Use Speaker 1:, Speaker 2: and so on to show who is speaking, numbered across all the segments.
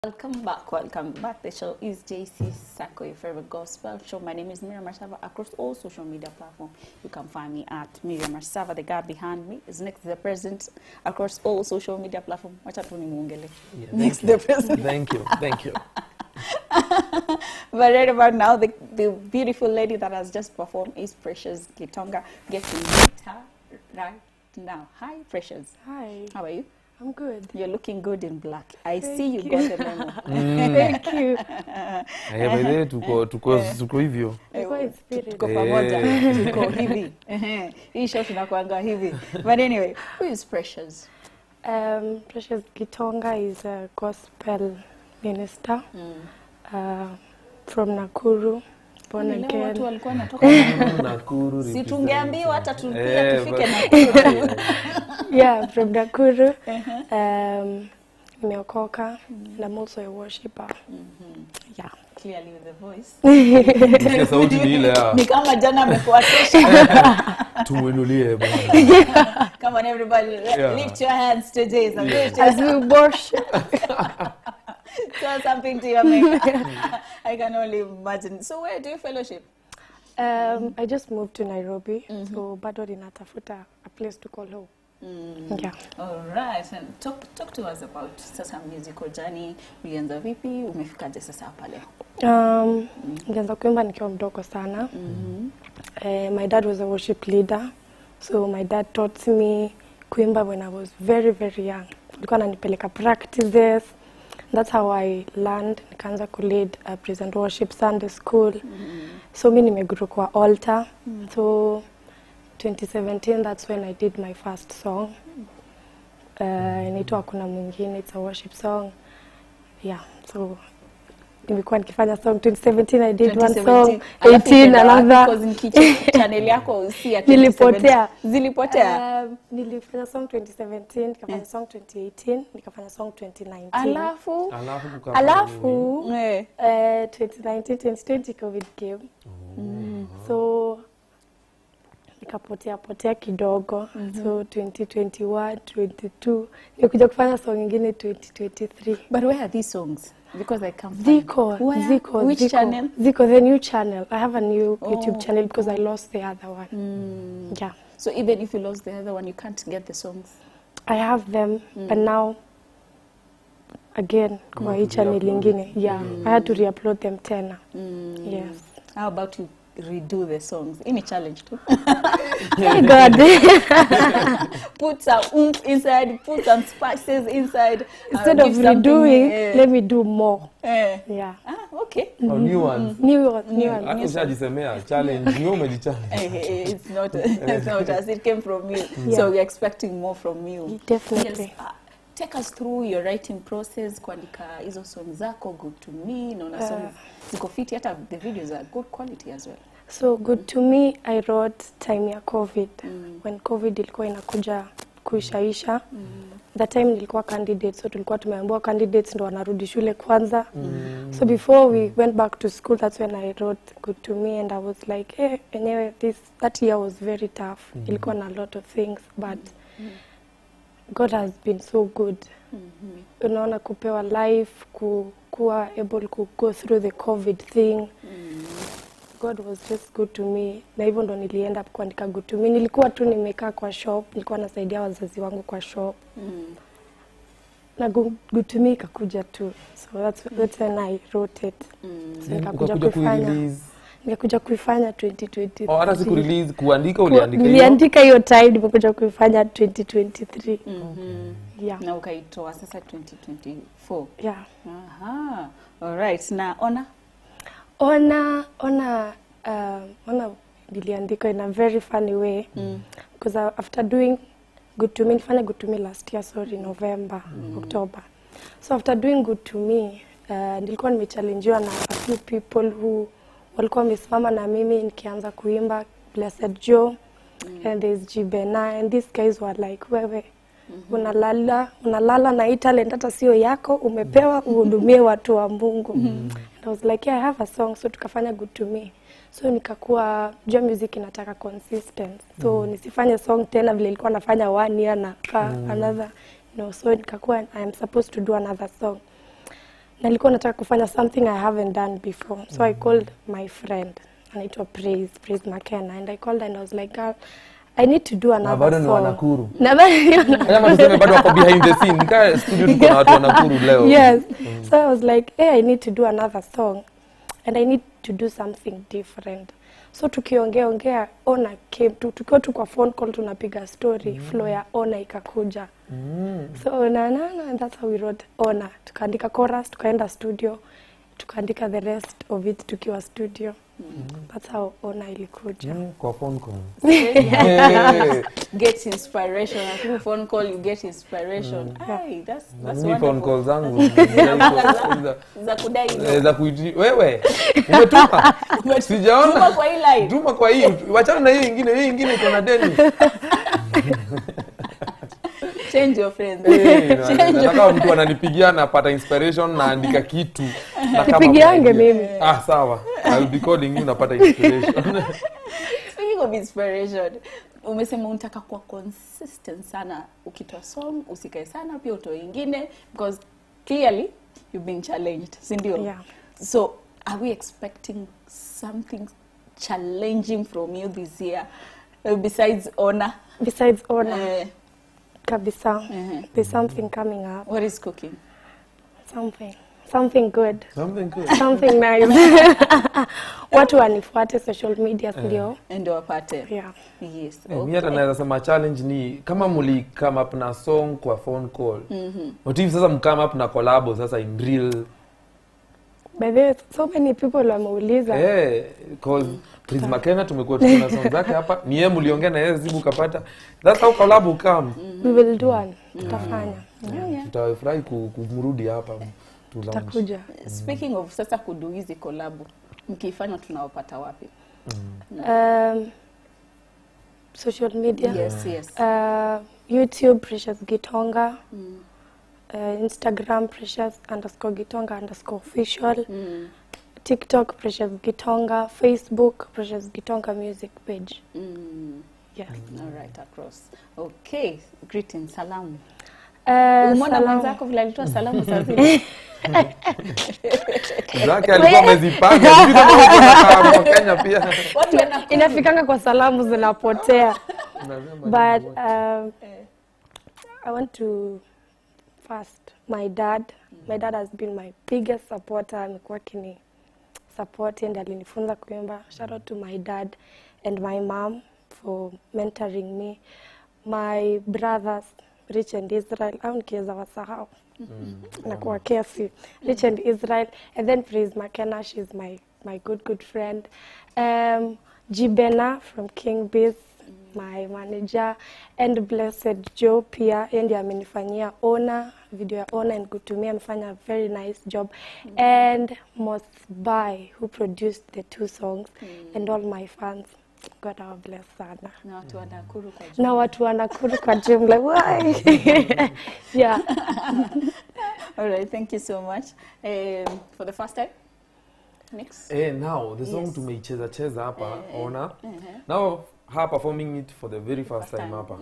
Speaker 1: Welcome back. The show is JC Sako, your favorite gospel show. My name is Miriam Masava. Across all social media platforms, you can find me at Miriam Masava. The guy behind me is next to the president. Across all social media platforms, next to the president.
Speaker 2: Thank you.
Speaker 1: But right about now, the beautiful lady that has just performed is Precious Gitonga, getting guitar right now. Hi, Precious.
Speaker 3: Hi.
Speaker 1: How are you?
Speaker 3: I'm good.
Speaker 1: You're looking good in black. I see you got the memo.
Speaker 3: Thank you.
Speaker 2: By the way, tuko hivyo.
Speaker 1: Tuko pamoja. Tuko hivi. Hii show tunakuanga hivi. But anyway, who is Precious?
Speaker 3: Precious Gitonga is a gospel minister from Nakuru. Born again.
Speaker 1: Watu walikuwa natoka
Speaker 2: Nakuru.
Speaker 1: Si tungeambiwa hata tufike Nakuru.
Speaker 3: Yeah, from Nakuru. Nimeokoka. And I'm also a worshipper. Yeah.
Speaker 1: Clearly with the voice.
Speaker 2: Nisikia sauti ni ile ya.
Speaker 1: Ni kama jana amekuatesha.
Speaker 2: Tumuinulie bwana.
Speaker 1: Come on everybody, lift your hands to Jesus.
Speaker 3: As we worship.
Speaker 1: Tell something to your maker. I can only imagine. So where do you fellowship?
Speaker 3: I just moved to Nairobi, so bado ninatafuta a place to call home. Yeah.
Speaker 1: All right. And talk to us about sasa musical journey. Ulianza vipi? Umefikaje sasa hapa leo?
Speaker 3: Nilianza kuimba nikiwa mdogo sana. My dad was a worship leader, so my dad taught me kuimba when I was very, very young. Alikuwa ananipeleka practices. That's how I learned. Nikaanza kulead present worship Sunday school. So mimi nimegrow kwa altar. So 2017, that's when I did my first song. Inaitwa Hakuna Mwingine. It's a worship song. Yeah, so nimekuwa nikifanya song 2017. I did one song. 18 another.
Speaker 1: Because in kitchen channel yako usia
Speaker 3: nilipotea.
Speaker 1: Zilipotea.
Speaker 3: Nilifanya song 2017, nikafanya song 2018, nikafanya song 2019. Alafu 2019, 2020 COVID came. So nikapotea kidogo. So 2021, 22 nikuja kufanya song nyingine 2023.
Speaker 1: But where are these songs? Because I can't
Speaker 3: Ziko.
Speaker 1: Which channel?
Speaker 3: Ziko, the new channel. I have a new YouTube channel because I lost the other one. Yeah.
Speaker 1: So even if you lost the other one, you can't get the songs?
Speaker 3: I have them, but now, again, kwa hii channel ingine. Yeah, I had to re-upload them tena. Yes.
Speaker 1: How about you redo the songs? Any challenge too?
Speaker 3: Hey God.
Speaker 1: Put some oomph inside, put some spices inside.
Speaker 3: Instead of redoing, let me do more. Yeah.
Speaker 1: Okay.
Speaker 3: New ones.
Speaker 2: Ushajisemea challenge, no challenge.
Speaker 1: It's not as it came from you. Yeah. So we're expecting more from you.
Speaker 3: Definitely.
Speaker 1: Yes. Take us through your writing process, kuandika hizo songs zako, Good to Me, naona songs ziko fiti, hata the videos are good quality as well.
Speaker 3: So Good to Me I wrote time ya COVID. When COVID ilikuwa inakuja kuishaisha. That time nilikuwa candidate, so tulikuwa tumeambiwa candidates ndo wanarudi shule kwanza. So before we went back to school, that's when I wrote Good to Me, and I was like, hey, anyway, that year was very tough. Ilikuwa na a lot of things, but God has been so good. Unaona kupewa life, kuwa able to go through the COVID thing. God was just good to me. Na hivyo ndo nilienda kuandika Good to Me. Nilikuwa tu nimekaa kwa shop, nilikuwa nasaidia wazazi wangu kwa shop. Na Good to Me ikakuja tu. So that's when I wrote it. So nikakuja kuifanya 2023.
Speaker 2: Hata siku release kuandika uliandika hiyo?
Speaker 3: Niliandika hiyo time, nimekuja kuifanya 2023. Yeah.
Speaker 1: Na ukaitoa sasa 2024.
Speaker 3: Yeah.
Speaker 1: Aha. All right. Na
Speaker 3: Ona niliandika in a very funny way. Because after doing Good to Me, nilifanya Good to Me last year, November, October. So after doing Good to Me, nilikuwa nimechallengewa na a few people who walikuwa wamesimama na mimi nikianza kuimba Blessed Joe, and there's Jibena, and these guys were like, wewe unalala na hii talent hata sio yako, umepewa uhudumie watu wa Mungu. And I was like, yeah, I have a song, so tukafanya Good to Me. So nikakuwa jua music inataka consistent. So nisifanye song tena vile ilikuwa nafanya 1 year na another, so nikakuwa I am supposed to do another song. nilikuwa nataka kufanya something I haven't done before. So I called my friend, anaitwa Praise McKenna, and I called and I was like, girl, I need to do another
Speaker 2: bado
Speaker 3: song.
Speaker 2: ni Wanakuru.
Speaker 3: Na bado ni Wanakuru.
Speaker 2: Kama tuseme bado wako behind the scene. Nika studio tuko na watu Wanakuru leo.
Speaker 3: Yes. So I was like, hey, I need to do another song. And I need to do something different. So tukiongea Ona came tukiwa tu kwa phone call tunapiga story, flow ya Ona ikakuja. So and that's how we wrote Ona. Tukaandika chorus, tukaenda studio, tukaandika the rest of it tukiwa studio. That's how Ona ilikuja.
Speaker 2: Kwa phone call.
Speaker 1: Get inspiration. I think phone call you get inspiration. Hey, that's
Speaker 2: wonderful. Phone call zangu
Speaker 1: za kudai.
Speaker 2: Za kuiti wewe. Umetuma. Sijaona.
Speaker 1: Tuma kwa hii line.
Speaker 2: Tuma kwa hii. Wachana na hii nyingine iko na deni.
Speaker 1: Change your friends.
Speaker 2: Nataka mtu ananipigia na pata inspiration na andika kitu.
Speaker 3: Nipigiange mimi.
Speaker 2: Sawa. I'll be calling you na pata inspiration.
Speaker 1: Speaking of inspiration, umesema unataka kuwa consistent sana, ukitoa song usikae sana pia utoe ingine, because clearly you've been challenged, si ndio?
Speaker 3: Yeah.
Speaker 1: So are we expecting something challenging from you this year besides Ona?
Speaker 3: Besides Ona. Kabisa. There's something coming up.
Speaker 1: What is cooking?
Speaker 3: Something good.
Speaker 2: Something good.
Speaker 3: Something nice. Watu wanifuate social media ndio.
Speaker 1: Ndio wapate.
Speaker 3: Yeah.
Speaker 1: Yes.
Speaker 2: Mimi hata naweza sema challenge ni kama muli come up na song kwa phone call. What if sasa mkame up na collab sasa in real?
Speaker 3: By the way, so many people wameuliza.
Speaker 2: Because Praise McKenna tumekuwa tukiona song zake hapa. Ni yeye mliongea na yeye zibu kapata. That's how collab come.
Speaker 3: We will do one. Tutafanya.
Speaker 2: Tutafurahi kumrudi hapa.
Speaker 3: Tutakuja.
Speaker 1: Speaking of sasa kudu hizi collab, mkifanya tunawapata wapi?
Speaker 3: Social media.
Speaker 1: Yes.
Speaker 3: YouTube Precious Gitonga. Instagram Precious_Gitonga_official. TikTok Precious Gitonga, Facebook Precious Gitonga music page. Yes.
Speaker 1: All right, across. Okay, greetings, salamu.
Speaker 3: Salamu.
Speaker 1: Mwenzako vile alitoa salamu saa zile.
Speaker 2: Zake alikuwa amezipanga. Sijui kama uko Kenya pia.
Speaker 3: Inafikanga kwa salamu zinapotea. But I want to first my dad has been my biggest supporter. Amekuwa kini support and alinifunza kuimba. Shout out to my dad and my mom for mentoring me. My brothers Rich and Israel, au nikiweza wasahau na kuwa careful. Rich and Israel, and then Praise McKenna, she's my good friend. Jibena from King Biz, my manager, and Blessed Joe pia, and amenifanyia Ona, video ya Ona and Good to Me, amefanya a very nice job. And Masava, who produced the 2 songs, and all my fans. God our bless sana.
Speaker 1: Na watu Wanakuru kwa jumla.
Speaker 3: Na watu Wanakuru kwa jumla. Why? Yeah.
Speaker 1: All right, thank you so much. For the first time, next.
Speaker 2: Now the song tumeicheza hapa Ona. Now her performing it for the very first time hapa.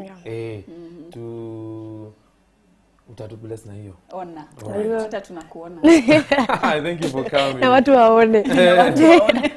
Speaker 2: Utatu bless na hiyo.
Speaker 1: Ona. Hata tunakuona.
Speaker 2: Thank you for coming.
Speaker 3: Na watu waone.